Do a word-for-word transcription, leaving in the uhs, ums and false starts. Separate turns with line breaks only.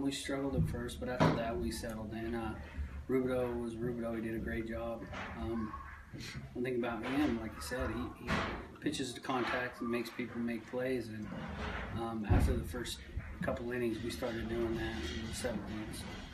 we struggled at first, but after that we settled in. Uh, Rubidoux was Rubidoux. He did a great job. Um, one thing about him, like you said, he, he pitches to contact and makes people make plays. And um, after the first couple innings, we started doing that in the seventh inning.